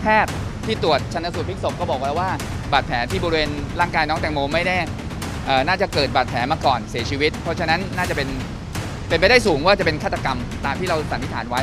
ทย์ที่ตรวจชันสูตรพลิกศพก็บอกแล้วว่าบาดแผลที่บริเวณร่างกายน้องแตงโมไม่ได้น่าจะเกิดบาดแผลมาก่อนเสียชีวิตเพราะฉะนั้นน่าจะเป็นไปได้สูงว่าจะเป็นฆาตกรรมตามที่เราสันนิษฐานไว้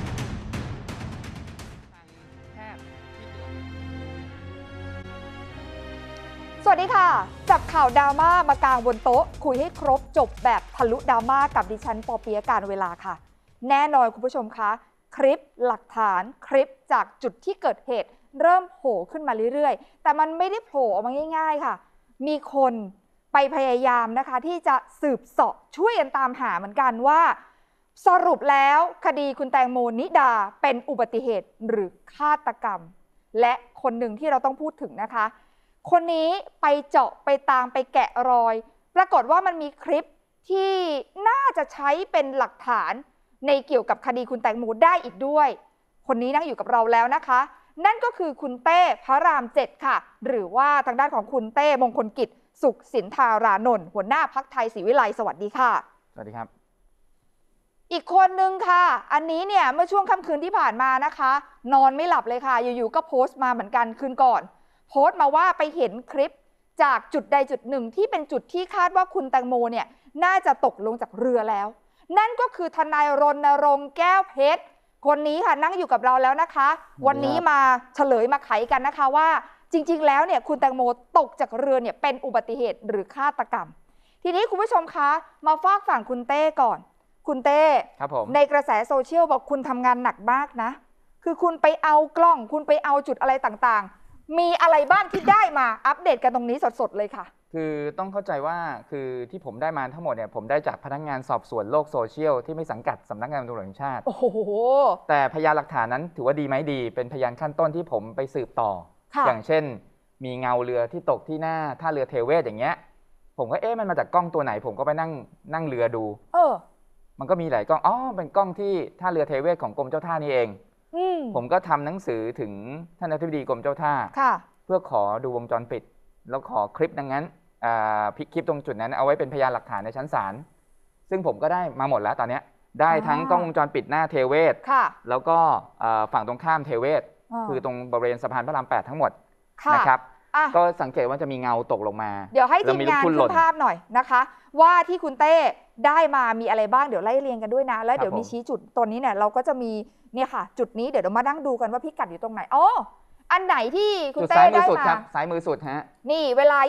สวัสดีค่ะจับข่าวดราม่ามากางบนโต๊ะคุยให้ครบจบแบบทะลุดราม่ากับดิฉันปอเปียะการเวลาค่ะแน่นอนคุณผู้ชมคะคลิปหลักฐานคลิปจากจุดที่เกิดเหตุเริ่มโผล่ขึ้นมาเรื่อยๆแต่มันไม่ได้โผล่ออกมาง่ายๆค่ะมีคนไปพยายามนะคะที่จะสืบเสาะช่วยกันตามหาเหมือนกันว่าสรุปแล้วคดีคุณแตงโมนิดาเป็นอุบัติเหตุหรือฆาตกรรมและคนหนึ่งที่เราต้องพูดถึงนะคะคนนี้ไปเจาะไปตามไปแกะรอยปรากฏว่ามันมีคลิปที่น่าจะใช้เป็นหลักฐานในเกี่ยวกับคดีคุณแตงโมได้อีกด้วยคนนี้นั่งอยู่กับเราแล้วนะคะนั่นก็คือคุณเต้พระราม7ค่ะหรือว่าทางด้านของคุณเต้มงคลกิจสุขสินธารานนท์หัวหน้าพรรคไทยศรีวิไลย์สวัสดีค่ะสวัสดีครับอีกคนนึงค่ะอันนี้เนี่ยเมื่อช่วงค่ำคืนที่ผ่านมานะคะนอนไม่หลับเลยค่ะอยู่ๆก็โพสต์มาเหมือนกันคืนก่อนโพสต์มาว่าไปเห็นคลิปจากจุดใดจุดหนึ่งที่เป็นจุดที่คาดว่าคุณแตงโมเนี่ยน่าจะตกลงจากเรือแล้วนั่นก็คือทนายรณรงค์แก้วเพชรคนนี้ค่ะนั่งอยู่กับเราแล้วนะคะวันนี้มาเฉลยมาไขกันนะคะว่าจริงๆแล้วเนี่ยคุณแตงโมตกจากเรือเนี่ยเป็นอุบัติเหตุหรือฆาตกรรมทีนี้คุณผู้ชมคะมาฝากฝั่งคุณเต้ก่อนคุณเต้ครับผมในกระแสโซเชียลบอกคุณทำงานหนักมากนะคือคุณไปเอากล้องคุณไปเอาจุดอะไรต่างๆมีอะไรบ้างที่ได้มาอัปเดตกันตรงนี้สดๆเลยค่ะคือต้องเข้าใจว่าคือที่ผมได้มาทั้งหมดเนี่ยผมได้จากพนักงานสอบสวนโลกโซเชียลที่ไม่สังกัดสำนักงานตำรวจแห่งชาติโอ้โหแต่พยานหลักฐานนั้นถือว่าดีไหมดีเป็นพยานขั้นต้นที่ผมไปสืบต่ออย่างเช่นมีเงาเรือที่ตกที่หน้าท่าเรือเทเวศอย่างเงี้ยผมก็มันมาจากกล้องตัวไหนผมก็ไปนั่งเรือดูมันก็มีหลายกล้องเป็นกล้องที่ท่าเรือเทเวศของกรมเจ้าท่านี่เองผมก็ทำหนังสือถึงท่านอธิบดีกรมเจ้าท่าเพื่อขอดูวงจรปิดแล้วขอคลิปดังนั้นคลิปตรงจุดนั้นเอาไว้เป็นพยานหลักฐานในชั้นศาลซึ่งผมก็ได้มาหมดแล้วตอนนี้ได้ทั้งกล้องวงจรปิดหน้าเทเวศแล้วก็ฝั่งตรงข้ามเทเวศคือตรงบริเวณสะพานพระราม8ทั้งหมดนะครับก็สังเกตว่าจะมีเงาตกลงมาเดี๋ยวให้ทีมงานขึ้นภาพหน่อยนะคะว่าที่คุณเต้ได้มามีอะไรบ้างเดี๋ยวไล่เรียงกันด้วยนะแล้วเดี๋ยวมีชี้จุดตัวนี้เนี่ยเราก็จะมีเนี่ยค่ะจุดนี้เดี๋ยวเรามานั่งดูกันว่าพิกัดอยู่ตรงไหนอันไหนที่คุณเต้ได้มาซ้ายมือสุดฮะนี่เวลา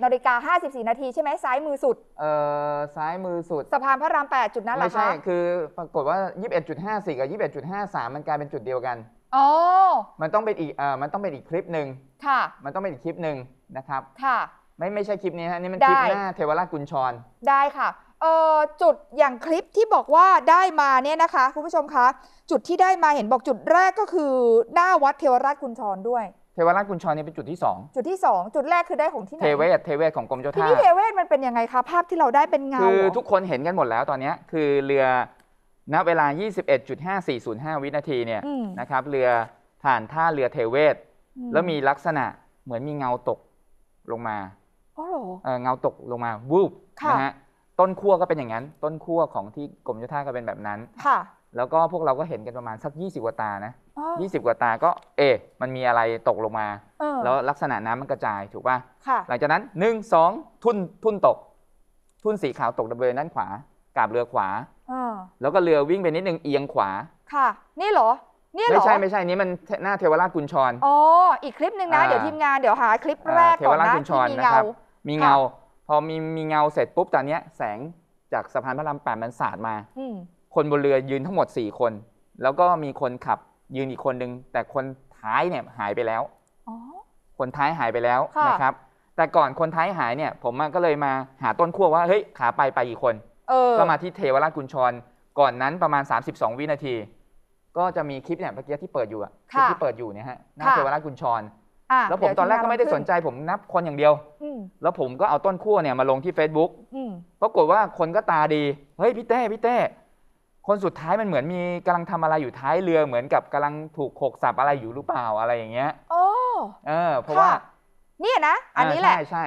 21:54 นาทีใช่ไหมซ้ายมือสุดซ้ายมือสุดสะพานพระราม8จุดนั้นเหรอคะไม่ใช่คือปรากฏว่า 21.54 กับ 21.53 มันกลายเป็นจุดเดียวกันมันต้องเป็นอีกคลิปหนึ่งค่ะมันต้องเป็นอีกคลิปหนึ่งนะครับค่ะไม่ใช่คลิปนี้ฮะนี่มันคลิปหน้าเทวราชกุญชรได้ค่ะจุดอย่างคลิปที่บอกว่าได้มาเนี่ยนะคะคุณผู้ชมคะจุดที่ได้มาเห็นบอกจุดแรกก็คือหน้าวัดเทวราชกุญชรด้วยเทวราชกุญชรนี่เป็นจุดที่2 จุดแรกคือได้ของที่ไหนเทเวศของกรมเจ้าท่าที่นี่เทเวศมันเป็นยังไงคะภาพที่เราได้เป็นเงาคือทุกคนเห็นกันหมดแล้วตอนนี้คือเรือณเวลา 21.5405 วินาทีเนี่ยนะครับเรือผ่านท่าเรือเทเวศแล้วมีลักษณะเหมือนมีเงาตกลงมาเงาตกลงมาวูบนะฮะต้นขั้วก็เป็นอย่างนั้นต้นขั้วของที่กรมเจ้าท่าก็เป็นแบบนั้นค่ะแล้วก็พวกเราก็เห็นกันประมาณสัก20กว่าตานะ20กว่าตาก็มันมีอะไรตกลงมาแล้วลักษณะน้ำมันกระจายถูกป่ะหลังจากนั้น1 2ทุ่นตกทุ่นสีขาวตกบริเวณด้านขวากาบเรือขวาแล้วก็เรือวิ่งไปนิดนึงเอียงขวาค่ะนี่เหรอไม่ใช่นี่มันหน้าเทวราชกุญชรอีกคลิปหนึ่งนะเดี๋ยวทีมงานเดี๋ยวหาคลิปแรกก่อนนะที่มีเงาพอมีเงาเสร็จปุ๊บตอนนี้แสงจากสะพานพระราม8มันสาดมาคนบนเรือยืนทั้งหมด4คนแล้วก็มีคนขับยืนอีกคนนึงแต่คนท้ายเนี่ยหายไปแล้วคนท้ายหายไปแล้วนะครับแต่ก่อนคนท้ายหายเนี่ยผมก็เลยมาหาต้นขั้วว่าเฮ้ยขาไปกี่คนก็มาที่เทวราชกุญชรก่อนนั้นประมาณ32วินาทีก็จะมีคลิปเนี่ยเมื่อกี้ที่เปิดอยู่คลิปที่เปิดอยู่เนี่ยฮะหน้าเทวราชกุญชรแล้วผมตอนแรกก็ไม่ได้สนใจผมนับคนอย่างเดียวแล้วผมก็เอาต้นขั้วเนี่ยมาลงที่ Facebook ปรากฏว่าคนก็ตาดีเฮ้ยพี่เต้คนสุดท้ายมันเหมือนมีกำลังทำอะไรอยู่ท้ายเรือเหมือนกับกำลังถูกโขกสับอะไรอยู่หรือเปล่าอะไรอย่างเงี้ยเพราะว่านี่นะอันนี้แหละใช่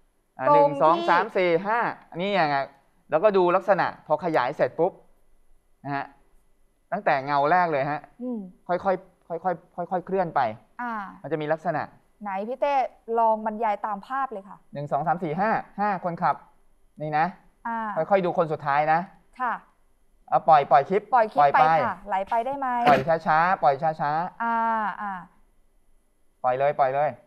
1 2 3 4 5อันนี้ยังไงแล้วก็ดูลักษณะพอขยายเสร็จปุ๊บนะฮะตั้งแต่เงาแรกเลยฮะค่อยๆเคลื่อนไปมันจะมีลักษณะไหนพี่เต้ลองบรรยายตามภาพเลยค่ะ 1 2 3 4 5คนขับนี่นะค่อยๆดูคนสุดท้ายนะค่ะเอาปล่อยคลิปไปค่ะไหลไปได้ไหมปล่อยช้าๆปล่อยช้าๆปล่อยเลย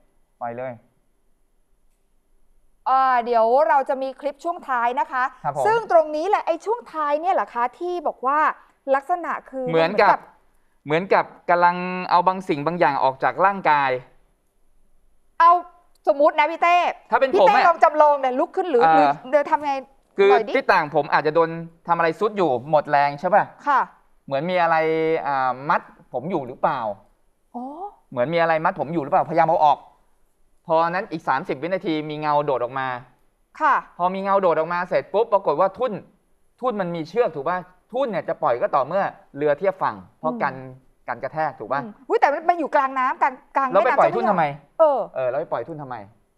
เดี๋ยวเราจะมีคลิปช่วงท้ายนะคะซึ่งตรงนี้แหละไอ้ช่วงท้ายเนี่ยเหรอคะที่บอกว่าลักษณะคือเหมือนกับกำลังเอาบางสิ่งบางอย่างออกจากร่างกายเอาสมมุตินะพี่เต้ถ้าเป็นผมพี่เต้ลองจำลองเนี่ยลุกขึ้นหรือเดินทำไงคือที่ต่างผมอาจจะโดนทำอะไรซุดอยู่หมดแรงใช่ป่ะค่ะเหมือนมีอะไรมัดผมอยู่หรือเปล่าเหมือนมีอะไรมัดผมอยู่หรือเปล่าพยายามเอาออกพอนั้นอีก30 วินาทีมีเงาโดดออกมาค่ะพอมีเงาโดดออกมาเสร็จปุ๊บปรากฏว่าทุ่นมันมีเชือกถูกป่ะทุ่นเนี่ยจะปล่อยก็ต่อเมื่อเรือเทียบฝั่งเพราะกันกระแทกถูกป่ะแต่มันอยู่กลางน้ำกลางแม่น้ำเราไปปล่อยทุ่นทำไมเราไปปล่อยทุ่นทำไม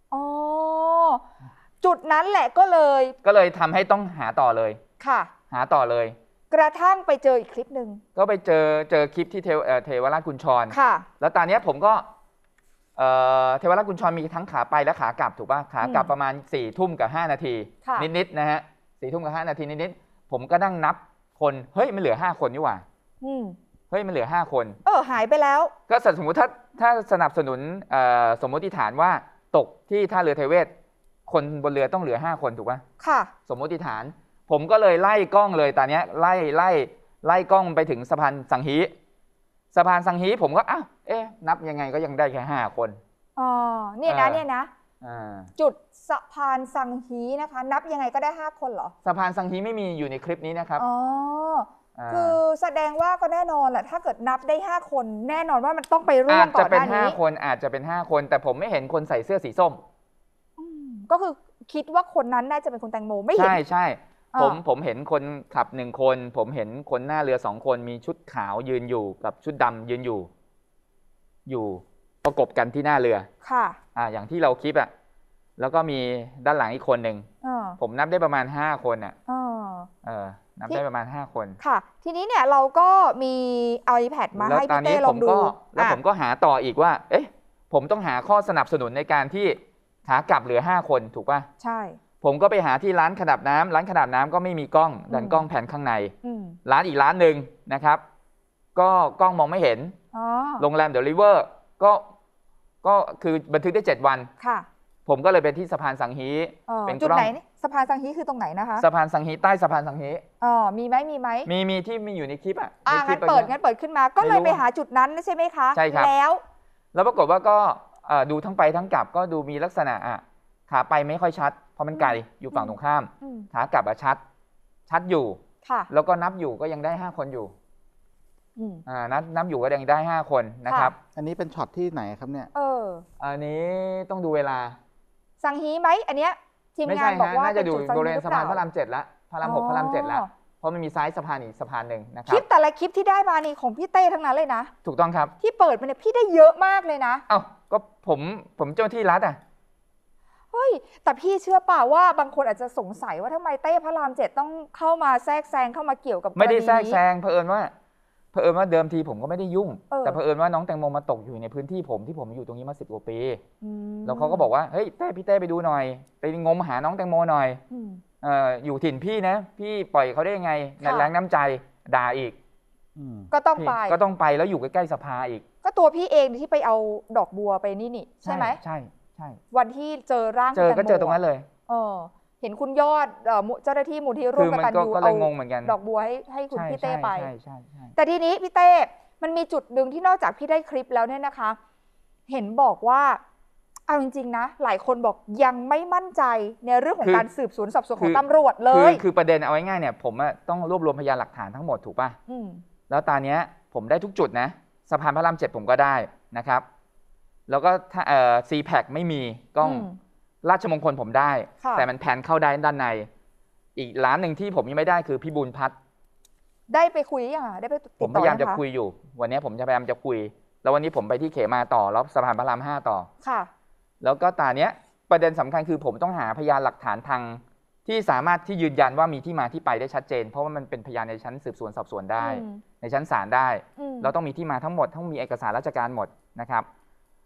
จุดนั้นแหละก็เลยทำให้ต้องหาต่อเลยค่ะหาต่อเลยกระทั่งไปเจออีกคลิปหนึ่งก็ไปเจอคลิปที่เทวราชกุญชรค่ะแล้วตอนนี้ผมก็เทวราชกุญชรมีทั้งขาไปและขากลับถูกป่ะขากลับประมาณ4 ทุ่มกับ5 นาทีนิดๆนะฮะ4 ทุ่มกับ5 นาทีนิดๆผมก็นั่งนับคนเฮ้ยมันเหลือ5 คนนี่หว่าเฮ้ยมันเหลือ5 คนหายไปแล้วก็สมมติถ้าสนับสนุนสมมติฐานว่าตกที่ท่าเรือเทเวศคนบนเรือต้องเหลือ5 คนถูกป่ะค่ะสมมติฐานผมก็เลยไล่กล้องเลยตอนนี้ไล่กล้องไปถึงสะพานสังฮีผมก็นับยังไงก็ยังได้แค่5 คนเนี่ยนะจุดสะพานสังฮีนะคะนับยังไงก็ได้5 คนเหรอสะพานสังฮีไม่มีอยู่ในคลิปนี้นะครับคือแสดงว่าก็แน่นอนแหละถ้าเกิดนับได้5 คนแน่นอนว่ามันต้องไปร่วมก่อนหน้านี้อาจจะเป็น5 คนแต่ผมไม่เห็นคนใส่เสื้อสีส้มก็คือคิดว่าคนนั้นน่าจะเป็นคุณแตงโมไม่เห็นใช่ผมเห็นคนขับ1 คนผมเห็นคนหน้าเรือ2 คนมีชุดขาวยืนอยู่กับชุดดำยืนอยู่ประกบกันที่หน้าเรือค่ะอย่างที่เราคลิปแล้วก็มีด้านหลังอีกคนหนึ่งผมนับได้ประมาณ5 คนนับได้ประมาณ5 คนค่ะทีนี้เนี่ยเราก็มีเอา iPad มาให้พี่เต้ลองดูแล้วผมก็หาต่ออีกว่าผมต้องหาข้อสนับสนุนในการที่ขากลับเหลือ5 คนถูกป่ะใช่ผมก็ไปหาที่ร้านขนาบน้ำก็ไม่มีกล้องดันกล้องแผ่นข้างในร้านอีกร้านหนึ่งนะครับก็กล้องมองไม่เห็นโรงแรมเดลิเวอร์ก็คือบันทึกได้7 วันค่ะผมก็เลยไปที่สะพานสังฮีเป็นจุดไหนสะพานสังฮีคือตรงไหนนะคะสะพานสังฮีใต้สะพานสังฮีมีไหมมีที่มีอยู่ในคลิปงั้นเปิดขึ้นมาก็เลยไปหาจุดนั้นใช่ไหมคะใช่ครับแล้วปรากฏว่าก็ดูทั้งไปทั้งกลับก็ดูมีลักษณะขาไปไม่ค่อยชัดเพราะมันไกลอยู่ฝั่งตรงข้ามขากลับชัดอยู่แล้วก็นับอยู่ก็ยังได้5 คนอยู่นับอยู่ก็ยังได้5 คนนะครับอันนี้เป็นช็อตที่ไหนครับเนี่ยอันนี้ต้องดูเวลาสังฮีไหมอันเนี้ยทีมงานบอกว่าน่าจะดูบริเวณสะพานพระราม7แล้วพระราม6พระราม7แล้วเพราะมันมีซ้ายสะพานอีกสะพานหนึ่งนะครับคลิปแต่ละคลิปที่ได้มานี่ของพี่เต้ทั้งนั้นเลยนะถูกต้องครับที่เปิดมาเนี่ยพี่ได้เยอะมากเลยนะก็ผมเจ้าที่รัฐเฮ้ยแต่พี่เชื่อป่าว่าบางคนอาจจะสงสัยว่าทำไมเต้พระราม7ต้องเข้ามาแทรกแซงเข้ามาเกี่ยวกับไม่ได้แทรกแซงเผอิญว่าเดิมทีผมก็ไม่ได้ยุ่งแต่เผอิญว่าน้องแตงโมมาตกอยู่ในพื้นที่ผมที่ผมอยู่ตรงนี้มา10 กว่าปีแล้วเขาก็บอกว่าเฮ้ยพี่เต้ไปดูหน่อยไปงมหาน้องแตงโมหน่อยอยู่ถิ่นพี่นะพี่ปล่อยเขาได้ยังไงในแรงน้ำใจด่าอีกก็ต้องไปแล้วอยู่ใกล้ๆสภาอีกก็ตัวพี่เองที่ไปเอาดอกบัวไปนี่ใช่ไหมใช่วันที่เจอร่างก็เจอตรงนั้นเลยเห็นคุณยอดเจ้าหน้าที่มูลที่ร่วมกตัญญูเอาดอกบัวให้คุณพี่เต้ไปแต่ทีนี้พี่เต้มันมีจุดหนึ่งที่นอกจากพี่ได้คลิปแล้วเนี่ยนะคะเห็นบอกว่าเอาจริงๆนะหลายคนบอกยังไม่มั่นใจในเรื่องของการสืบสวนสอบสวนของตำรวจเลยคือประเด็นเอาง่ายๆเนี่ยผมต้องรวบรวมพยานหลักฐานทั้งหมดถูกป่ะแล้วตอนนี้ผมได้ทุกจุดนะสะพานพระราม7ผมก็ได้นะครับแล้วก็CPAC ไม่มีกล้องราชมงคลผมได้แต่มันแผนเข้าได้ด้านในอีกร้านหนึ่งที่ผมยังไม่ได้คือพี่บุญพัฒน์ได้ไปคุยยังได้ไปติดต่อผมพยายามจะคุยอยู่วันนี้ผมจะพยายามจะคุยแล้ววันนี้ผมไปที่เขมาต่อแล้วสะพานพระราม5ต่อค่ะแล้วก็ตอนนี้ประเด็นสำคัญคือผมต้องหาพยานหลักฐานทางที่สามารถที่ยืนยันว่ามีที่มาที่ไปได้ชัดเจนเพราะว่ามันเป็นพยานในชั้นสืบสวนสอบสวนได้ในชั้นศาลได้เราต้องมีที่มาทั้งหมดต้องมีเอกสารราชการหมดนะครับ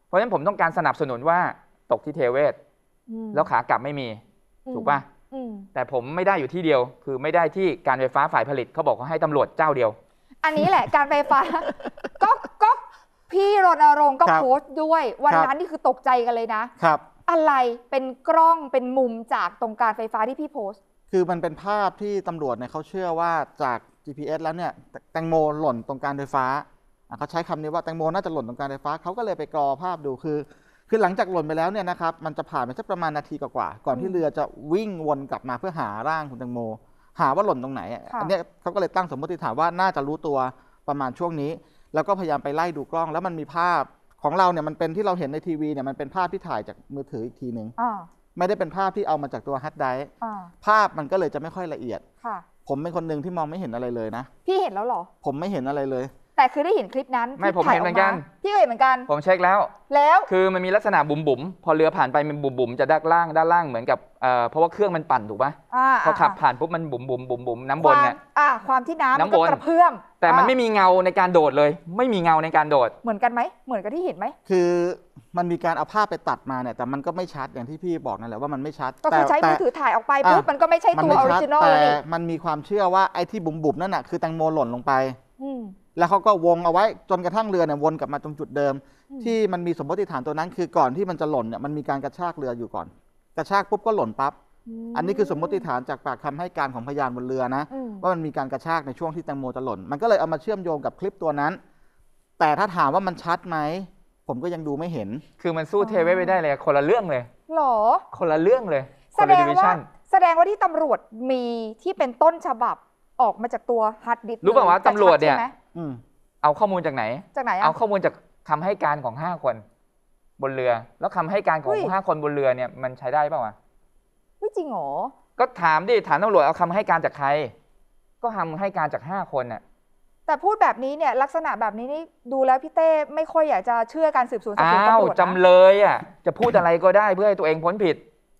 เพราะฉะนั้นผมต้องการสนับสนุนว่าตกที่เทเวศแล้วขากลับไม่มีถูกป่ะแต่ผมไม่ได้อยู่ที่เดียวคือไม่ได้ที่การไฟฟ้าฝ่ายผลิตเขาบอกว่าให้ตำรวจเจ้าเดียวอันนี้แหละการไฟฟ้า ก็พี่รณรงค์ก็โพสต์ด้วยวันนั้นนี่คือตกใจกันเลยนะครับอะไรเป็นกล้องเป็นมุมจากตรงการไฟฟ้าที่พี่โพสต์คือมันเป็นภาพที่ตำรวจเนี่ยเขาเชื่อว่าจาก GPS แล้วเนี่ยแตงโมหล่นตรงการไฟฟ้าเขาใช้คำนี้ว่าแตงโมน่าจะหล่นตรงการไฟฟ้าเขาก็เลยไปกรอภาพดูคือหลังจากหล่นไปแล้วเนี่ยนะครับมันจะผ่านไปสักประมาณนาทีกว่าก่อนที่เรือจะวิ่งวนกลับมาเพื่อหาร่างคุณแตงโมหาว่าหล่นตรงไหนอันนี้เขาก็เลยตั้งสมมติฐานว่าน่าจะรู้ตัวประมาณช่วงนี้แล้วก็พยายามไปไล่ดูกล้องแล้วมันมีภาพของเราเนี่ยมันเป็นที่เราเห็นในทีวีเนี่ยมันเป็นภาพที่ถ่ายจากมือถืออีกทีนึงไม่ได้เป็นภาพที่เอามาจากตัวฮาร์ดไดรฟ์ภาพมันก็เลยจะไม่ค่อยละเอียดผมเป็นคนหนึ่งที่มองไม่เห็นอะไรเลยนะพี่เห็นแล้วเหรอผมไม่เห็นอะไรเลยแต่คือได้เห็นคลิปนั้นไม่ผมเห็นเหมือนกันพี่ก็เห็นเหมือนกันผมเช็คแล้วคือมันมีลักษณะบุ๋มพอเรือผ่านไปมันบุ๋มจะด้านล่างเหมือนกับเพราะว่าเครื่องมันปั่นถูกป่ะพอขับผ่านปุ๊บมันบุ๋มน้ำบนเนี่ยความที่น้ำมันก็กระเพื่อมแต่มันไม่มีเงาในการโดดเลยไม่มีเงาในการโดดเหมือนกันไหมเหมือนกับที่เห็นไหมคือมันมีการเอาภาพไปตัดมาเนี่ยแต่มันก็ไม่ชัดอย่างที่พี่บอกนั่นแหละว่ามันไม่ชัดก็คือใช้มือถือถ่ายออกไปปุ๊บมันก็ไม่ใช่ตัวออริจินอลแต่มันมีความเชื่อว่าไอ้ที่บุ๋มนั่นน่ะคือแตงโมหล่นลงไปแล้วเขาก็วงเอาไว้จนกระทั่งเรือเนี่ยวนกลับมาตรงจุดเดิมที่มันมีสมมติฐานตัวนั้นคือก่อนที่มันจะหล่นเนี่ยมันมีการกระชากเรืออยู่ก่อนกระชากปุ๊บก็หล่นปั๊บอันนี้คือสมมติฐานจากปากคำให้การของพยานบนเรือนะว่ามันมีการกระชากในช่วงที่แตงโมจะหล่นมันก็เลยเอามาเชื่อมโยงกับคลิปตัวนั้นแต่ถ้าถามว่ามันชัดไหมผมก็ยังดูไม่เห็นคือมันสู้เทเวศไม่ได้เลยคนละเรื่องเลยหรอคนละเรื่องเลยแสดงว่าที่ตำรวจมีที่เป็นต้นฉบับออกมาจากตัวฮาร์ดดิสก์รู้ป่าวว่าตำรวจเนี่ยเอาข้อมูลจากไหนเอาข้อมูลจากคำให้การของ5 คนบนเรือแล้วคำให้การของ5 คนบนเรือเนี่ยมันใช้ได้ป่าววะไม่จริงหรอก็ถามดิถามตำรวจเอาคำให้การจากใครก็คำให้การจาก5 คนน่ะแต่พูดแบบนี้เนี่ยลักษณะแบบนี้นี่ดูแล้วพี่เต้ไม่ค่อยอยากจะเชื่อการสืบสวนสอบสวนตำรวจจำเลยอ่ะจะพูดอะไรก็ได้เพื่อให้ตัวเองพ้นผิด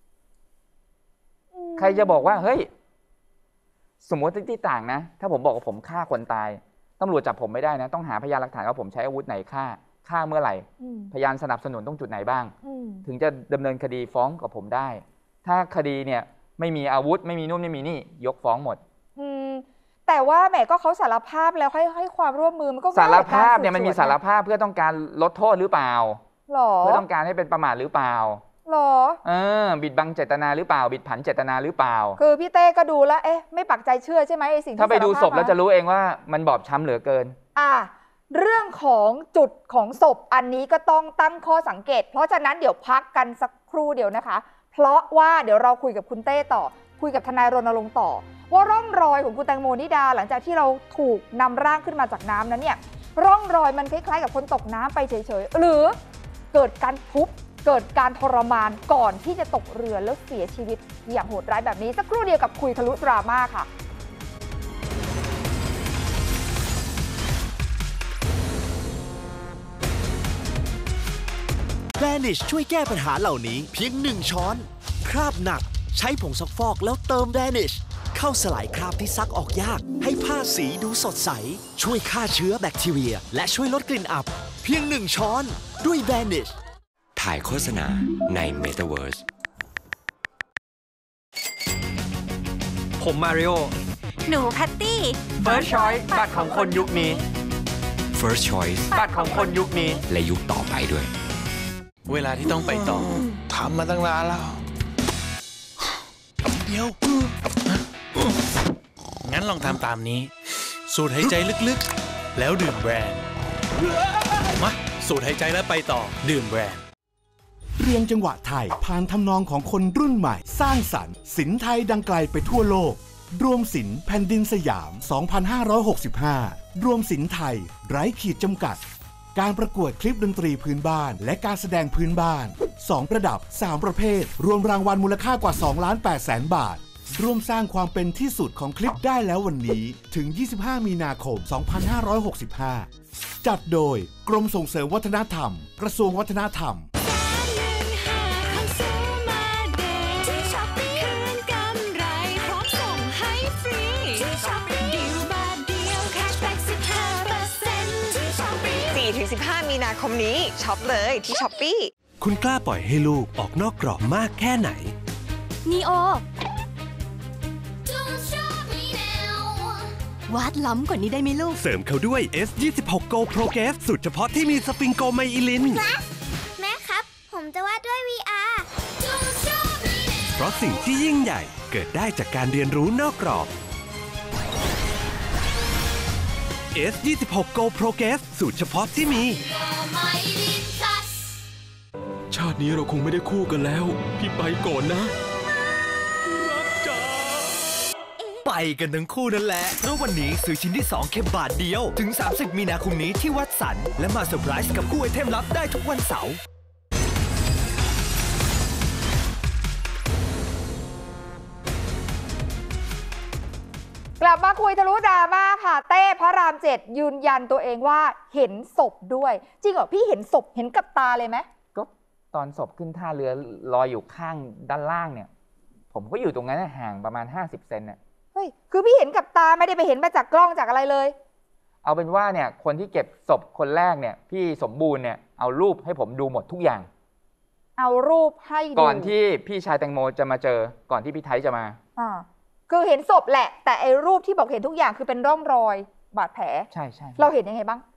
ใครจะบอกว่าเฮ้ยสมมติที่ต่างนะถ้าผมบอกว่าผมฆ่าคนตายตำรวจจับผมไม่ได้นะต้องหาพยานหลักฐานว่าผมใช้อาวุธไหนฆ่าเมื่อไหร่พยานสนับสนุนตรงจุดไหนบ้างถึงจะดำเนินคดีฟ้องกับผมได้ถ้าคดีเนี่ยไม่มีอาวุธไม่มีนู่นไม่มีนี่ยกฟ้องหมดแต่ว่าแหมก็เขาสารภาพแล้วให้ความร่วมมือมันก็สารภาพเนี่ยมันมีสารภาพเพื่อต้องการลดโทษหรือเปล่าเพื่อต้องการให้เป็นประมาทหรือเปล่าบิดบังเจตนาหรือเปล่าบิดผันเจตนาหรือเปล่าคือพี่เต้ก็ดูแล้วไม่ปักใจเชื่อใช่ไหมไอ้สิ่งที่ถ้าไปดูศพแล้วจะรู้เองว่ามันบอบช้ำเหลือเกินเรื่องของจุดของศพอันนี้ก็ต้องตั้งข้อสังเกตเพราะฉะนั้นเดี๋ยวพักกันสักครู่เดียวนะคะเพราะว่าเดี๋ยวเราคุยกับคุณเต้ต่อคุยกับทนายรณรงค์ต่อว่าร่องรอยของคุณแตงโมนิดาหลังจากที่เราถูกนำร่างขึ้นมาจากน้ำนั้นเนี่ยร่องรอยมันคล้ายๆกับคนตกน้ำไปเฉยๆหรือเกิดการทุบเกิดการทรมานก่อนที่จะตกเรือแล้วเสียชีวิตอย่างโหดร้ายแบบนี้สักครู่เดียวกับคุยทะลุดราม่าค่ะ Vanish ช่วยแก้ปัญหาเหล่านี้เพียง1 ช้อนคราบหนักใช้ผงซักฟอกแล้วเติม Vanish เข้าสลายคราบที่ซักออกยากให้ผ้าสีดูสดใสช่วยฆ่าเชื้อแบคทีเรียและช่วยลดกลิ่นอับเพียง1 ช้อนด้วย Vanish ถ่ายโฆษณาใน Metaverse ผมมาริโอหนูแพตตี้ First Choice บัตรของคนยุคนี้ First Choice บัตรของคนยุคนี้และยุคต่อไปด้วยเวลาที่ต้องไปต่อทำมาตั้งนานแล้วเดี๋ยวงั้นลองทำตามนี้สูดหายใจลึกๆแล้วดื่มแบรนด์มาสูดหายใจแล้วไปต่อดื่มแบรนด์เรียงจังหวะไทยผ่านทำนองของคนรุ่นใหม่สร้างสรรค์ศิลป์ไทยดังไกลไปทั่วโลกรวมศิลป์แผ่นดินสยาม 2565 รวมศิลป์ไทยไร้ขีดจำกัดการประกวดคลิปดนตรีพื้นบ้านและการแสดงพื้นบ้าน2ระดับ3ประเภทรวมรางวัลมูลค่ากว่า 2,800,000 บาทร่วมสร้างความเป็นที่สุดของคลิปได้แล้ววันนี้ถึง25มีนาคม2565จัดโดยกรมส่งเสริมวัฒนธรรมกระทรวงวัฒนธรรม 15 มีนาคมนี้ช็อปเลยที่ Shopee คุณกล้าปล่อยให้ลูกออกนอกกรอบมากแค่ไหนนีโอวาดล้ำกว่านี้ได้ไหมลูกเสริมเขาด้วย S26 Go Pro Gas สูตรเฉพาะที่มีสฟิงโกไมอิลินแม่ครับผมจะวาดด้วย VR เพราะสิ่งที่ยิ่งใหญ่เกิดได้จากการเรียนรู้นอกกรอบ S26 Go Pro Gas สูตรเฉพาะที่มีชาตินี้เราคงไม่ได้คู่กันแล้วพี่ไปก่อนนะรักจ๋าไปกันทั้งคู่นั่นแหละเพราะวันนี้ซื้อชิ้นที่2แค่บาทเดียวถึง30 มีนาคมนี้ที่วัดสันและมาเซอร์ไพรส์กับคู่ไอเทมลับได้ทุกวันเสาร์กลับมาคุยทะลุดราม่าค่ะเต้พระราม7ยืนยันตัวเองว่าเห็นศพด้วยจริงเหรอพี่เห็นศพเห็นกับตาเลยไหมก็ตอนศพขึ้นท่าเรือลอยอยู่ข้างด้านล่างเนี่ยผมก็อยู่ตรงนั้นห่างประมาณ50 เซนเนี่ยเฮ้ยคือพี่เห็นกับตาไม่ได้ไปเห็นมาจากกล้องจากอะไรเลยเอาเป็นว่าเนี่ยคนที่เก็บศพคนแรกเนี่ยพี่สมบูรณ์เนี่ยเอารูปให้ผมดูหมดทุกอย่างเอารูปให้ดูก่อนที่พี่ชายแตงโมจะมาเจอก่อนที่พี่ไทยจะมาคือเห็นศพแหละแต่ไอ้รูปที่บอกเห็นทุกอย่างคือเป็นร่องรอยบาดแผลใช่ใช่เราเห็นยังไงบ้าง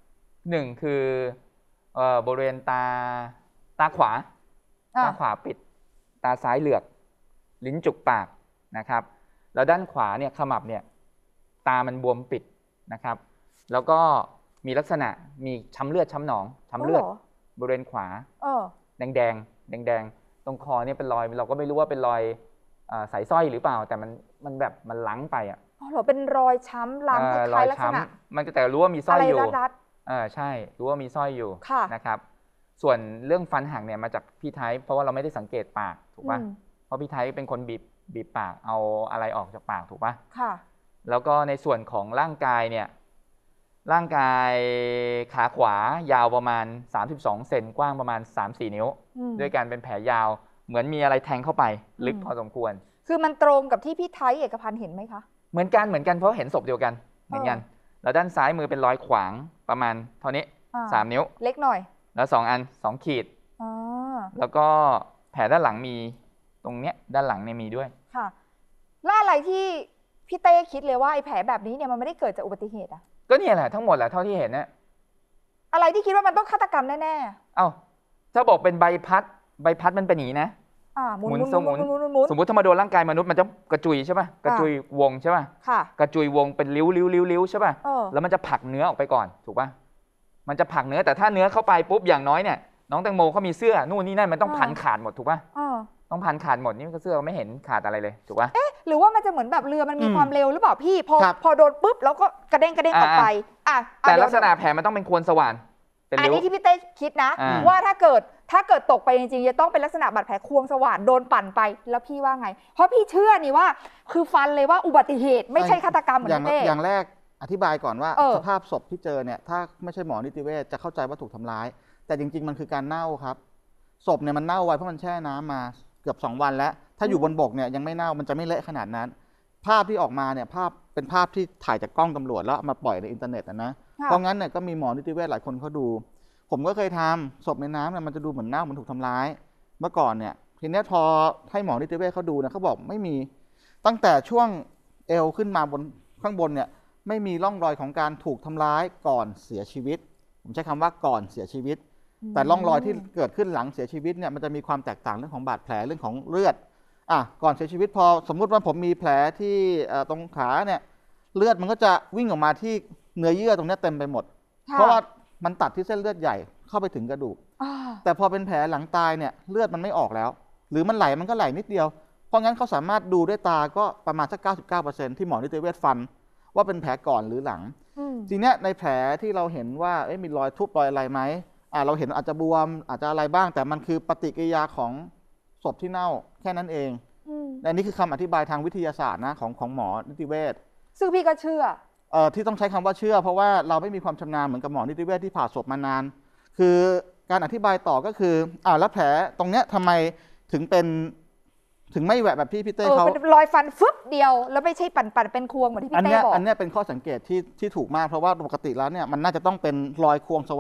1คือบริเวณตาขวาปิดตาซ้ายเหลือกลิ้นจุกปากนะครับแล้วด้านขวาเนี่ยขมับเนี่ยตามันบวมปิดนะครับแล้วก็มีลักษณะมีช้ำเลือดช้ำหนองช้ำเลือดบริเวณขวาแดงตรงคอเนี่ยเป็นรอยเราก็ไม่รู้ว่าเป็นรอยสายสร้อยหรือเปล่าแต่มันแบบมันล้างไปอ่ะเหรอเป็นรอยช้ำล้างคล้ายลักษณะมันแต่รู้ว่ามีสร้อยอยู่ใช่รู้ว่ามีสร้อยอยู่นะครับส่วนเรื่องฟันหักเนี่ยมาจากพี่ไทยเพราะว่าเราไม่ได้สังเกตปากถูกป่ะเพราะพี่ไทยเป็นคนบีบปากเอาอะไรออกจากปากถูกป่ะค่ะแล้วก็ในส่วนของร่างกายเนี่ยร่างกายขาขวายาวประมาณ32 เซนกว้างประมาณ 3-4 นิ้วด้วยการเป็นแผลยาวเหมือนมีอะไรแทงเข้าไปลึกพอสมควรคือมันตรงกับที่พี่ไทยเอกพันธ์เห็นไหมคะเหมือนกันเพราะเห็นศพเดียวกันเหมือนกันแล้วด้านซ้ายมือเป็นรอยขวางประมาณเท่านี้3 นิ้วเล็กหน่อยแล้ว2 อัน2 ขีดแล้วก็แผลด้านหลังมีตรงเนี้ยด้านหลังเนี่ยมีด้วยค่ะแล้วอะไรที่พี่เต้คิดเลยว่าไอ้แผลแบบนี้เนี่ยมันไม่ได้เกิดจากอุบัติเหตุอ่ะก็เนี่ยแหละทั้งหมดแหละเท่าที่เห็นเนี่ยอะไรที่คิดว่ามันต้องฆาตกรรมแน่ๆเอ้าถ้าบอกเป็นใบพัดมันเป็นอย่างนี้นะหมุนสมมติถ้ามาโดนร่างกายมนุษย์มันจะกระจุยใช่ป่ะกระจุยวงใช่ป่ะกระจุยวงเป็นริ้วใช่ป่ะแล้วมันจะผลักเนื้อออกไปก่อนถูกป่ะมันจะผลักเนื้อแต่ถ้าเนื้อเข้าไปปุ๊บอย่างน้อยเนี่ยน้องแตงโมเขามีเสื้อนู่นนี่นั่นมันต้องพันขาดหมดถูกป่ะต้องพันขาดหมดนี่เสื้อไม่เห็นขาดอะไรเลยถูกป่ะหรือว่ามันจะเหมือนแบบเรือมันมีความเร็วหรือเพล่าพี่พอโดนปุ๊บแล้วก็กระเด้งออกไปแต่ลักษณะแผลมันต้องเป็นควรสว่านอันนี้ที่พี่เต้คิดนะว่าถ้าเกิดตกไปจริงๆจะต้องเป็นลักษณะบาดแผลควงสว่านโดนปั่นไปแล้วพี่ว่าไงเพราะพี่เชื่อนี่ว่าคือฟันเลยว่าอุบัติเหตุไม่ใช่ฆาตกรรมเหมือนพี่เต้อย่างแรกอธิบายก่อนว่าสภาพศพที่เจอเนี่ยถ้าไม่ใช่หมอนิติเวชจะเข้าใจว่าถูกทำร้ายแต่จริงๆมันคือการเน่าครับศพเนี่ยมันเน่าไวเพราะมันแช่น้ำมาเกือบ2 วันแล้วถ้าอยู่บนบกเนี่ยยังไม่เน่ามันจะไม่เละขนาดนั้นภาพที่ออกมาเนี่ยเป็นภาพที่ถ่ายจากกล้องตำรวจแล้วมาปล่อยในอินเทอร์เน็ตนะเพราะงั้นเนี่ยก็มีหมอนิติเวชหลายคนเขาดูผมก็เคยทำศพในน้ำเนี่ยมันจะดูเหมือนเน่าเหมือนถูกทำร้ายเมื่อก่อนเนี่ยทีนี้พอให้หมอนิติเวชเขาดูนะเขาบอกไม่มีตั้งแต่ช่วงเอวขึ้นมาบนข้างบนเนี่ยไม่มีร่องรอยของการถูกทำร้ายก่อนเสียชีวิตผมใช้คำว่าก่อนเสียชีวิตแต่ร่องรอยที่เกิดขึ้นหลังเสียชีวิตเนี่ยมันจะมีความแตกต่างเรื่องของบาดแผลเรื่องของเลือดก่อนเสียชีวิตพอสมมุติว่าผมมีแผลที่ตรงขาเนี่ยเลือดมันก็จะวิ่งออกมาที่เนื้อเยื่อตรงนี้เต็มไปหมดเพราะว่ามันตัดที่เส้นเลือดใหญ่เข้าไปถึงกระดูกแต่พอเป็นแผลหลังตายเนี่ยเลือดมันไม่ออกแล้วหรือมันไหลมันก็ไหลนิดเดียวเพราะงั้นเขาสามารถดูด้วยตาก็ประมาณสัก 99% ที่หมอนิติเวชฟันว่าเป็นแผลก่อนหรือหลังทีเนี้ยในแผลที่เราเห็นว่ามีรอยทุบรอยอะไรไหมเราเห็นอาจจะบวมอาจจะอะไรบ้างแต่มันคือปฏิกิริยาของศพที่เน่าแค่นั้นเองอันนี้คือคำอธิบายทางวิทยาศาสตร์นะของหมอนิติเวชซึ่งพี่ก็เชื่อที่ต้องใช้คำว่าเชื่อเพราะว่าเราไม่มีความชำนาญเหมือนกับหมอนิติเวชที่ผ่าศพมานานคือการอธิบายต่อก็คือแล้วแผลตรงเนี้ยทำไมถึงไม่แหวะแบบพี่เต้เขาเป็นรอยฟันฟึบเดียวแล้วไม่ใช่ปั่นเป็นควงเหมือนที่พี่เต้บอกอันนี้เป็นข้อสังเกตที่ถูกมากเพราะว่าปกติแล้วเนี่ยมันน่าจะต้องเป็นรอยควงสว่าน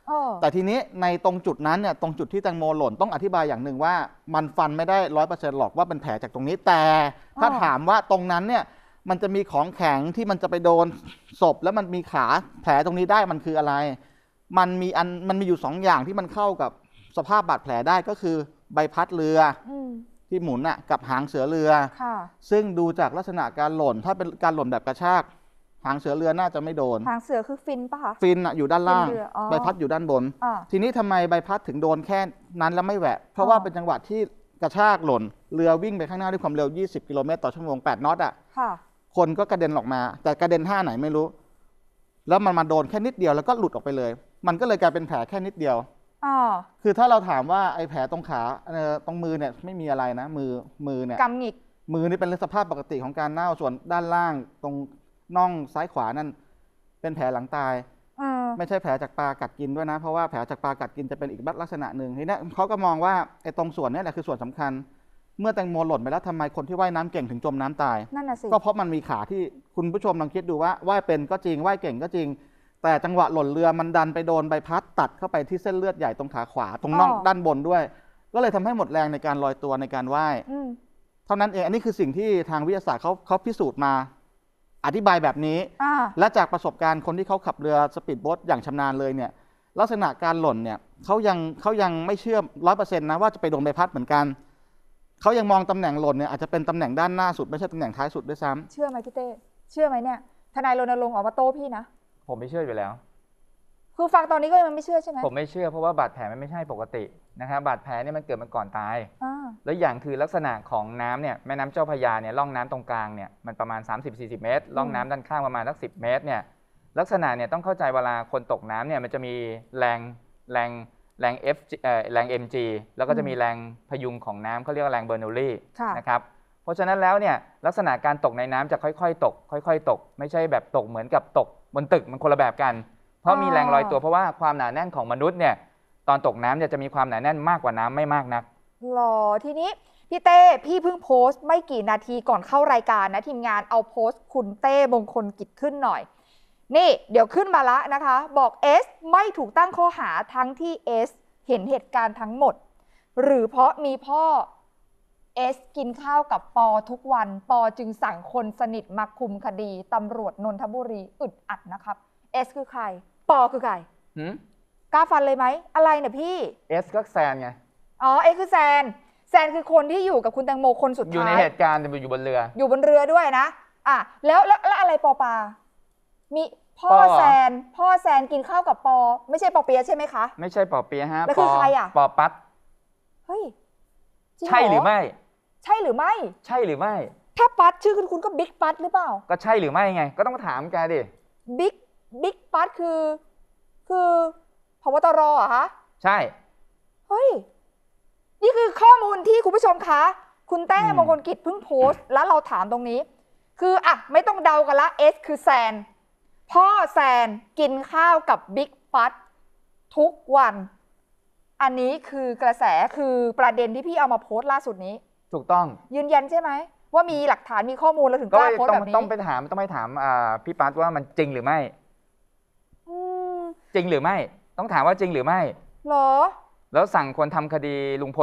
แต่ทีนี้ในตรงจุดนั้นเนี่ยตรงจุดที่แตงโมหล่นต้องอธิบายอย่างหนึ่งว่ามันฟันไม่ได้ 100% หรอกว่าเป็นแผลจากตรงนี้แต่ถ้าถามว่าตรงนั้นเนี่ยมันจะมีของแข็งที่มันจะไปโดนศพแล้วมันมีขาแผลตรงนี้ได้มันคืออะไรมันมีอยู่2อย่างที่มันเข้ากับสภาพบาดแผลได้ก็คือใบพัดเรือที่หมุนกับหางเสือเรือซึ่งดูจากลักษณะการหล่นถ้าเป็นการหล่นแบบกระชากหางเสือเรือน่าจะไม่โดนหางเสือคือฟินป่ะคะฟินอยู่ด้านล่างใบพัดอยู่ด้านบนทีนี้ทำไมใบพัดถึงโดนแค่นั้นแล้วไม่แหวะเพราะว่าเป็นจังหวะที่กระชากหล่นเรือวิ่งไปข้างหน้าด้วยความเร็ว20 กิโลเมตรต่อชั่วโมง8 น็อตคนก็กระเด็นออกมาแต่กระเด็นท่าไหนไม่รู้แล้วมันมาโดนแค่นิดเดียวแล้วก็หลุดออกไปเลยมันก็เลยกลายเป็นแผลแค่นิดเดียวคือถ้าเราถามว่าไอ้แผลตรงขาตรงมือเนี่ยไม่มีอะไรนะมือเนี่ยกำหงิกมือนี่เป็นสภาพปกติของการเน่าส่วนด้านล่างตรงน่องซ้ายขวานั่นเป็นแผลหลังตายไม่ใช่แผลจากปลากัดกินด้วยนะเพราะว่าแผลจากปลากัดกินจะเป็นอีกลักษณะหนึ่งทีนี้เขาก็มองว่าไอ้ตรงส่วนนี้แหละคือส่วนสำคัญเมื่อแตงโมหล่นไปแล้วทำไมคนที่ว่ายน้ำเก่งถึงจมน้ำตายนั่นน่ะสิก็เพราะมันมีขาที่คุณผู้ชมลองคิดดูว่าว่ายเป็นก็จริงว่ายเก่งก็จริงแต่จังหวะหล่นเรือมันดันไปโดนใบพัดตัดเข้าไปที่เส้นเลือดใหญ่ตรงขาขวาตรงน่องด้านบนด้วยก็เลยทำให้หมดแรงในการลอยตัวในการว่ายเท่านั้นเองอันนี้คือสิ่งที่ทางวิทยาศาสตร์เขาพิสูจน์มาอธิบายแบบนี้และจากประสบการณ์คนที่เขาขับเรือสปีดโบ๊ทอย่างชำนาญเลยเนี่ยลักษณะการหล่นเนี่ยเขายังไม่เชื่อ 100% นะว่าจะไปโดนใบพัดเหมือนกันเขายังมองตำแหน่งหล่นเนี่ยอาจจะเป็นตำแหน่งด้านหน้าสุดไม่ใช่ตำแหน่งท้ายสุดด้วยซ้ำเชื่อไหมพี่เต้เชื่อไหมเนี่ยทนายรณรงค์ออกมาโต้พี่นะผมไม่เชื่ออยู่แล้วคือฟังตอนนี้ก็ยังไม่เชื่อใช่ไหมผมไม่เชื่อเพราะว่าบาดแผลมันไม่ใช่ปกตินะครับบาดแผลเนี่ยมันเกิดมาก่อนตายแล้วอย่างคือลักษณะของน้ำเนี่ยแม่น้ำเจ้าพระยาเนี่ยร่องน้ำตรงกลางเนี่ยมันประมาณ 30-40 เมตรร่องน้ำด้านข้างประมาณสัก10 เมตรเนี่ยลักษณะเนี่ยต้องเข้าใจเวลาคนตกน้ำเนี่ยมันจะมีแรง F แรง mg แล้วก็จะมีแรงพยุงของน้ำเขาเรียกว่าแรงเบอร์นูลลี่นะครับเพราะฉะนั้นแล้วเนี่ยลักษณะการตกในน้ำจะค่อยๆตกค่อยๆตกไม่ใช่แบบตกเหมือนกับตกบนตึกมันคนละแบบกันเพราะมีแรงลอยตัวเพราะว่าความหนาแน่นของมนุษย์เนี่ยตอนตกน้ำเนี่ยจะมีความหนาแน่นมากกว่าน้ำไม่มากนักหรอทีนี้พี่เต้พี่เพิ่งโพสต์ไม่กี่นาทีก่อนเข้ารายการนะทีมงานเอาโพสต์คุณเต้มงคลกิจขึ้นหน่อยนี่เดี๋ยวขึ้นมาละนะคะบอกเอสไม่ถูกตั้งข้อหาทั้งที่เอสเห็นเหตุการณ์ทั้งหมดหรือเพราะมีพ่อเอสกินข้าวกับปอทุกวันปอจึงสั่งคนสนิทมาคุมคดีตำรวจนนทบุรีอึดอัดนะครับเอสคือใครปอคือใครกล้าฟันเลยไหมอะไรเนี่ยพี่เอสก็แซนไงอ๋อเอสคือแซนคือคนที่อยู่กับคุณแตงโมคนสุดท้ายอยู่ในเหตุการณ์อยู่บนเรือด้วยนะแล้วอะไรปอปามีพ่อแซนกินข้าวกับปอไม่ใช่ปอเปียใช่ไหมคะไม่ใช่ปอเปียฮะแล้วคือใครปอปัดเฮ้ยใช่หรือไม่ใช่หรือไม่ถ้าปัดชื่อคุณก็บิ๊กปัดหรือเปล่าก็ใช่หรือไม่ไงก็ต้องถามแกดิบิ๊กปัดคือพบตรเหรอคะใช่เฮ้ยนี่คือข้อมูลที่คุณผู้ชมคะคุณแต้มงคลกิจเพิ่งโพสต์แล้วเราถามตรงนี้คือไม่ต้องเดากันละเอสคือแซนพ่อแซนกินข้าวกับบิ๊กปัดทุกวันอันนี้คือกระแสคือประเด็นที่พี่เอามาโพสต์ล่าสุดนี้ถูกต้องยืนยันใช่ไหมว่ามีหลักฐานมีข้อมูลแล้วถึงกล้าโพสต์แบบนี้ต้องไปถามพี่ปัดว่ามันจริงหรือไม่จริงหรือไม่ต้องถามว่าจริงหรือไม่หรอแล้วสั่งคนทำคดีลุงพล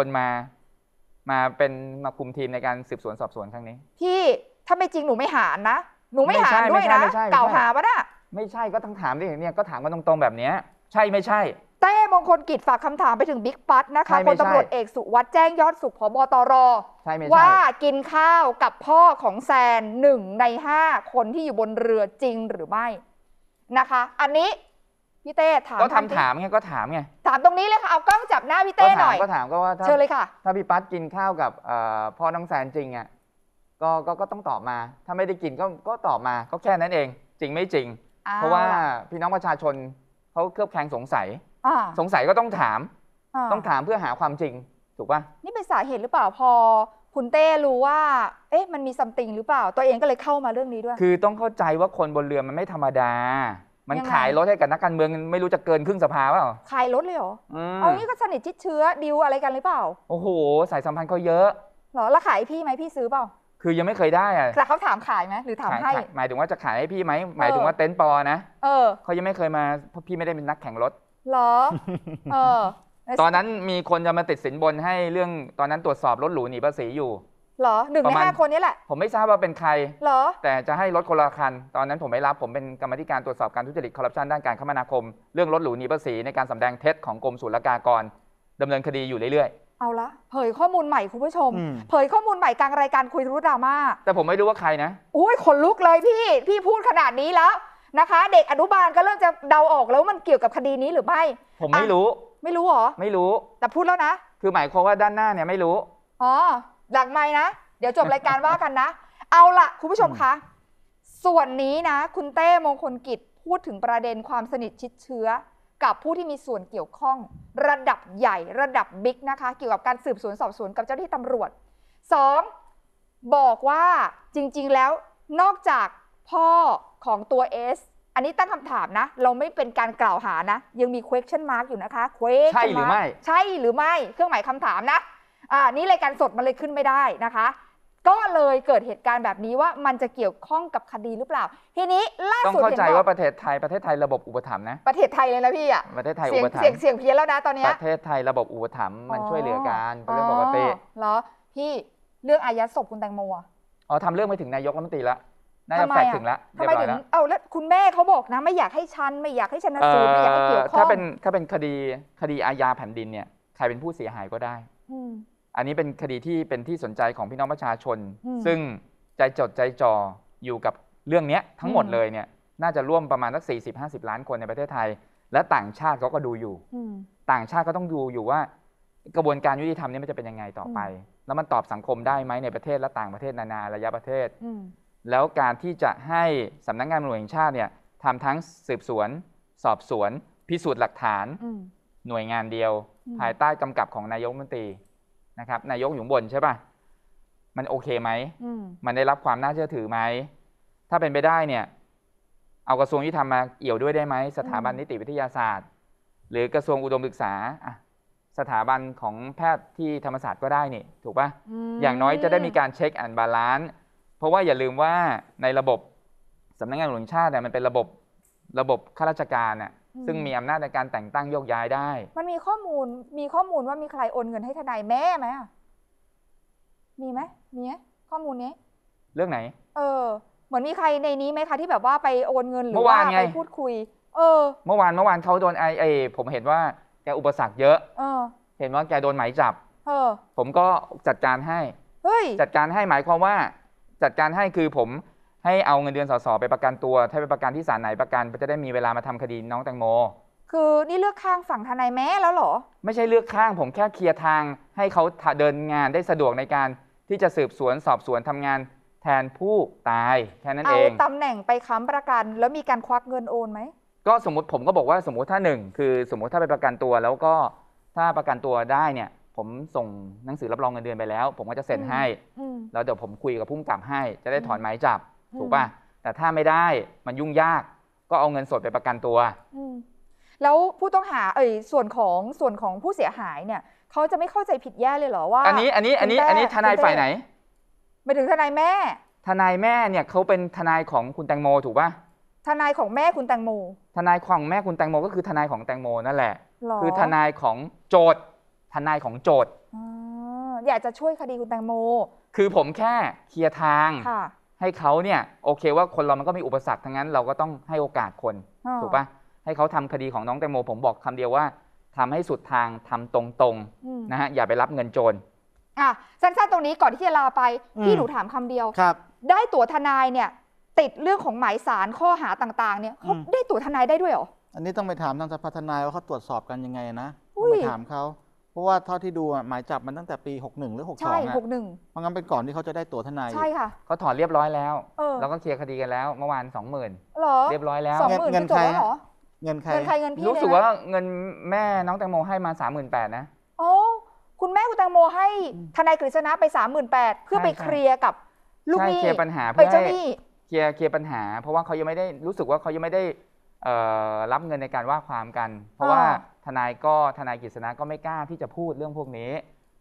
มาคุมทีมในการสืบสวนสอบสวนครั้งนี้พี่ถ้าไม่จริงหนูไม่หารนะหนูไม่หารด้วยนะกล่าวหาปะน่ะไม่ใช่ก็ต้องถามดิเนี่ยก็ถามกันตรงๆแบบนี้ใช่ไม่ใช่เต้มงคลกิจฝากคำถามไปถึงบิ๊กปัดนะคะพลตำรวจเอกสุวัสดิ์แจ้งยอดสุขผบตรว่ากินข้าวกับพ่อของแซน1 ใน 5คนที่อยู่บนเรือจริงหรือไม่นะคะอันนี้พี่เต้ถามก็ถามไงก็ถามไงถามตรงนี้เลยค่ะเอากล้องจับหน้าพี่เต้หน่อยก็ถามก็ว่าเชิญเลยค่ะถ้าพี่ปัดกินข้าวกับพ่อน้องแซนจริงก็ต้องตอบมาถ้าไม่ได้กินก็ตอบมาก็แค่นั้นเองจริงไม่จริงเพราะว่าพี่น้องประชาชนเขาเคลือบแคลงสงสัยก็ต้องถามเพื่อหาความจริงถูกป่ะนี่เป็นสาเหตุหรือเปล่าพอคุณเต้รู้ว่ามันมีซัมติงหรือเปล่าตัวเองก็เลยเข้ามาเรื่องนี้ด้วยคือต้องเข้าใจว่าคนบนเรือมันไม่ธรรมดามันขายรถให้กับนักการเมืองไม่รู้จะเกินครึ่งสภาเปล่าขายรถเลยเหรอเอางี้ก็สนิทชิดเชื้อดิวอะไรกันหรือเปล่าโอ้โหสายสัมพันธ์เขาเยอะเหรอแล้วขายพี่ไหมพี่ซื้อเปล่าคือยังไม่เคยได้แต่เขาถามขายไหมหรือถามให้หมายถึงว่าจะขายให้พี่ไหมหมายถึงว่าเต็นท์ปอนะเขายังไม่เคยมาเพราะพี่ไม่ได้เป็นนักแข่งรถเหรอตอนนั้นมีคนจะมาติดสินบนให้เรื่องตอนนั้นตรวจสอบรถหรูหนีภาษีอยู่เหรอ1 ใน 5 คนนี้แหละผมไม่ทราบว่าเป็นใครเหรอแต่จะให้รถคนละคันตอนนั้นผมไม่รับผมเป็นกรรมธิการตรวจสอบการทุจริตคอร์รัปชันด้านการคมนาคมเรื่องรถหรูหนีภาษีในการสำแดงเท็จของกรมศุลกากรดำเนินคดีอยู่เรื่อยๆเอาละเผยข้อมูลใหม่คุณผู้ชมเผยข้อมูลใหม่กลางรายการคุยรู้ดราม่าแต่ผมไม่รู้ว่าใครนะอุ้ยขนลุกเลยพี่พูดขนาดนี้แล้วนะคะเด็กอนุบาลก็เริ่มจะเดาออกแล้วมันเกี่ยวกับคดีนี้หรือไม่ผมไม่รู้หรอไม่รู้แต่พูดแล้วนะคือหมายความว่าด้านหน้าเนี่ยไม่รู้อ๋อหลังไมค์นะเดี๋ยวจบรายการว่ากันนะเอาล่ะคุณผู้ชมคะส่วนนี้นะคุณเต้มงคลกิจพูดถึงประเด็นความสนิทชิดเชื้อกับผู้ที่มีส่วนเกี่ยวข้องระดับใหญ่ระดับบิ๊กนะคะเกี่ยวกับการสืบสวนสอบสวนกับเจ้าหน้าที่ตำรวจ2บอกว่าจริงๆแล้วนอกจากพ่อของตัวเอสอันนี้ตั้งคำถามนะเราไม่เป็นการกล่าวหานะยังมี question mark อยู่นะคะ question ใช่หรือไม่ใช่หรือไม่เครื่องหมายคำถามนะนี่รายการสดมันเลยขึ้นไม่ได้นะคะก็เลยเกิดเหตุการณ์แบบนี้ว่ามันจะเกี่ยวข้องกับคดีหรือเปล่าทีนี้ล่าสุดต้องเข้าใจว่าประเทศไทยระบบอุปถัมภ์นะประเทศไทยเลยนะพี่อ่ะประเทศไทยอุปถัมภ์เสียงเพี้ยนแล้วนะตอนนี้ประเทศไทยระบบอุปถัมภ์มันช่วยเหลือกันเป็นเรื่องปกติเหรอพี่เรื่องอายัดศพคุณแตงโมทำเรื่องไปถึงนายกรัฐมนตรีแล้วน่าจะแฝงถึงแล้วทำไมถึงแล้วคุณแม่เขาบอกนะไม่อยากให้ชันไม่อยากให้ชันสูตรไม่อยากให้เกี่ยวข้องถ้าเป็นคดีอาญาแผ่นดินเนี่ยใครเป็นผู้เสียหายก็ได้อันนี้เป็นคดีที่เป็นที่สนใจของพี่น้องประชาชนซึ่งใจจดใจจ่ออยู่กับเรื่องนี้ทั้งหมดเลยเนี่ยน่าจะร่วมประมาณสัก40-50 ล้านคนในประเทศไทยและต่างชาติเขาก็ดูอยู่ต่างชาติก็ต้องดูอยู่ว่ากระบวนการยุติธรรมนี้มันจะเป็นยังไงต่อไปแล้วมันตอบสังคมได้ไหมในประเทศและต่างประเทศนานาระยะประเทศแล้วการที่จะให้สำนักงานตำรวจแห่งชาติเนี่ยทำทั้งสืบสวนสอบสวนพิสูจน์หลักฐานหน่วยงานเดียวภายใต้กำกับของนายกรัฐมนตรีนะครับนายกอยู่บนใช่ป่ะมันโอเคไหมมันได้รับความน่าเชื่อถือไหมถ้าเป็นไปได้เนี่ยเอากระทรวงยุติธรรมมาเอี่ยวด้วยได้ไหมสถาบันนิติวิทยาศาสตร์หรือกระทรวงอุดมศึกษาสถาบันของแพทย์ที่ธรรมศาสตร์ก็ได้นี่ถูกป่ะอย่างน้อยจะได้มีการเช็คแอนด์บาลานซ์เพราะว่าอย่าลืมว่าในระบบสำนักงานตำรวจแห่งชาติเนี่ยมันเป็นระบบข้าราชการน่ะซึ่งมีอำนาจในการแต่งตั้งโยกย้ายได้มันมีข้อมูลว่ามีใครโอนเงินให้ทนายแม่ไหมมีไหมข้อมูลนี้เรื่องไหนเหมือนมีใครในนี้ไหมคะที่แบบว่าไปโอนเงินหรือว่าไปพูดคุยเมื่อวานเขาโดนผมเห็นว่าแกอุปสรรคเยอะเห็นว่าแกโดนหมายจับผมก็จัดการให้จัดการให้หมายความว่าจัดการให้คือผมให้เอาเงินเดือนสสไปประกันตัวถ้าไปประกันที่ศาลไหนประกันจะได้มีเวลามาทำคดีน้องแตงโมคือนี่เลือกข้างฝั่งทนายแม่แล้วเหรอไม่ใช่เลือกข้างผมแค่เคลียร์ทางให้เขาเดินงานได้สะดวกในการที่จะสืบสวนสอบสวนทำงานแทนผู้ตายแค่นั้นเองเอาตำแหน่งไปค้ำประกันแล้วมีการควักเงินโอนไหมก็สมมติผมก็บอกว่าสมมติถ้าคือสมมติถ้าไปประกันตัวแล้วก็ถ้าประกันตัวได้เนี่ยผมส่งหนังสือรับรองเงินเดือนไปแล้วผมก็จะเซ็นให้แล้วเดี๋ยวผมคุยกับผู้กำกับให้จะได้ถอนหมายจับถูกป่ะแต่ถ้าไม่ได้มันยุ่งยากก็เอาเงินสดไปประกันตัวแล้วผู้ต้องหาส่วนของผู้เสียหายเนี่ยเขาจะไม่เข้าใจผิดแย่เลยเหรอว่าอันนี้ทนายฝ่ายไหนไม่ถึงทนายแม่เนี่ยเขาเป็นทนายของคุณแตงโมถูกป่ะทนายของแม่คุณแตงโมทนายของแม่คุณแตงโมก็คือทนายของแตงโมนั่นแหละคือทนายของโจทย์ทนายของโจทย์อยากจะช่วยคดีคุณแตงโมคือผมแค่เคลียร์ทางให้เขาเนี่ยโอเคว่าคนเรามันก็มีอุปสรรคทั้งนั้นเราก็ต้องให้โอกาสคนถูกป่ะให้เขาทำคดีของน้องแตงโมผมบอกคำเดียวว่าทำให้สุดทางทำตรงๆนะฮะอย่าไปรับเงินโจรสั้นๆตรงนี้ก่อนที่จะลาไปพี่หนูถามคำเดียวได้ตั๋วทนายเนี่ยติดเรื่องของหมายสารข้อหาต่างๆเนี่ยเขาได้ตั๋วทนายได้ด้วยเหรออันนี้ต้องไปถามทางสภาทนายว่าเขาตรวจสอบกันยังไงนะต้องไปถามเขาเพราะว่าเท่าที่ดูหมายจับมันตั้งแต่ปี61หรือ62ใช่ 61 เพราะงั้นเป็นก่อนที่เขาจะได้ตั๋วทนายใช่ค่ะเขาถอนเรียบร้อยแล้วแล้วก็เคลียร์คดีกันแล้วเมื่อวาน 20,000 หรอเรียบร้อยแล้ว 20,000เงินใครเงินพี่รู้สึกว่าเงินแม่น้องแตงโมให้มา 38,000นะคุณแม่คุณแตงโมให้ทนายกฤษณะไป 38,000เพื่อไปเคลียร์กับลูกหนี้เคลียร์ปัญหาไปเจ้าหนี้เคลียร์ปัญหาเพราะว่าเขายังไม่ได้รู้สึกว่าเขายังไม่ได้รับเงินในการว่าความกันเพราะว่าทนายกฤษณะก็ไม่กล้าที่จะพูดเรื่องพวกนี้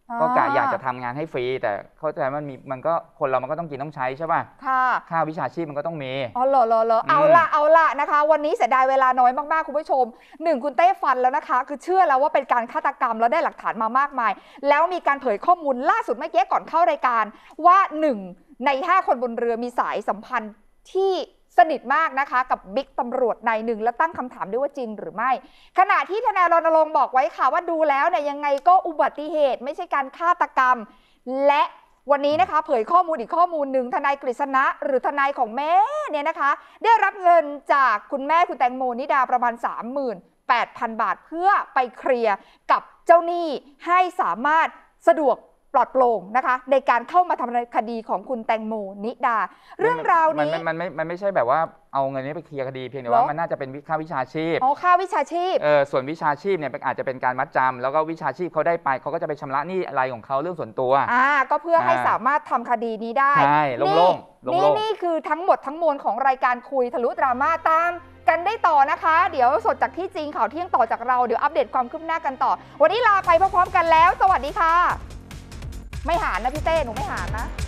ก็กะอยากจะทำงานให้ฟรีแต่เข้าใจมันก็คนเรามันก็ต้องกินต้องใช้ใช่ป่ะค่าวิชาชีพมันก็ต้องมีเอาละนะคะวันนี้เสียดายเวลาน้อยมากๆคุณผู้ชม1คุณเต้ฟันแล้วนะคะคือเชื่อแล้วว่าเป็นการฆาตกรรมแล้วได้หลักฐานมามากมายแล้วมีการเผยข้อมูลล่าสุดเมื่อกี้ก่อนเข้ารายการว่า1ใน5คนบนเรือมีสายสัมพันธ์ที่สนิทมากนะคะกับบิ๊กตำรวจนายหนึ่งและตั้งคำถามด้วยว่าจริงหรือไม่ขณะที่ทนายรณรงค์บอกไว้ค่ะว่าดูแล้วเนี่ยยังไงก็อุบัติเหตุไม่ใช่การฆาตกรรมและวันนี้นะคะเผยข้อมูลอีกข้อมูลหนึ่งทนายกฤษณะหรือทนายของแม่เนี่ยนะคะได้รับเงินจากคุณแม่คุณแตงโมนิดาประมาณ 38,000 บาทเพื่อไปเคลียร์กับเจ้าหนี้ให้สามารถสะดวกปลอดโปร่งนะคะในการเข้ามาทำคดีของคุณแตงโมนิดาเรื่องราวนี้มันไม่ใช่แบบว่าเอาเงินนี้ไปเคลียร์คดีเพียงแต่ว่ามันน่าจะเป็นค่าวิชาชีพค่าวิชาชีพส่วนวิชาชีพเนี่ยอาจจะเป็นการมัดจำแล้วก็วิชาชีพเขาได้ไปเขาก็จะไปชำระหนี้อะไรของเขาเรื่องส่วนตัวก็เพื่อให้สามารถทำคดีนี้ได้ใช่โล่งนี่คือทั้งหมดทั้งมวลของรายการคุยทะลุดราม่าตามกันได้ต่อนะคะเดี๋ยวสดจากที่จริงข่าวเที่ยงต่อจากเราเดี๋ยวอัปเดตความคืบหน้ากันต่อวันนี้ลาไปพร้อมๆกันแล้วสวัสดีค่ะไม่หารนะพี่เต้หนูไม่หารนะ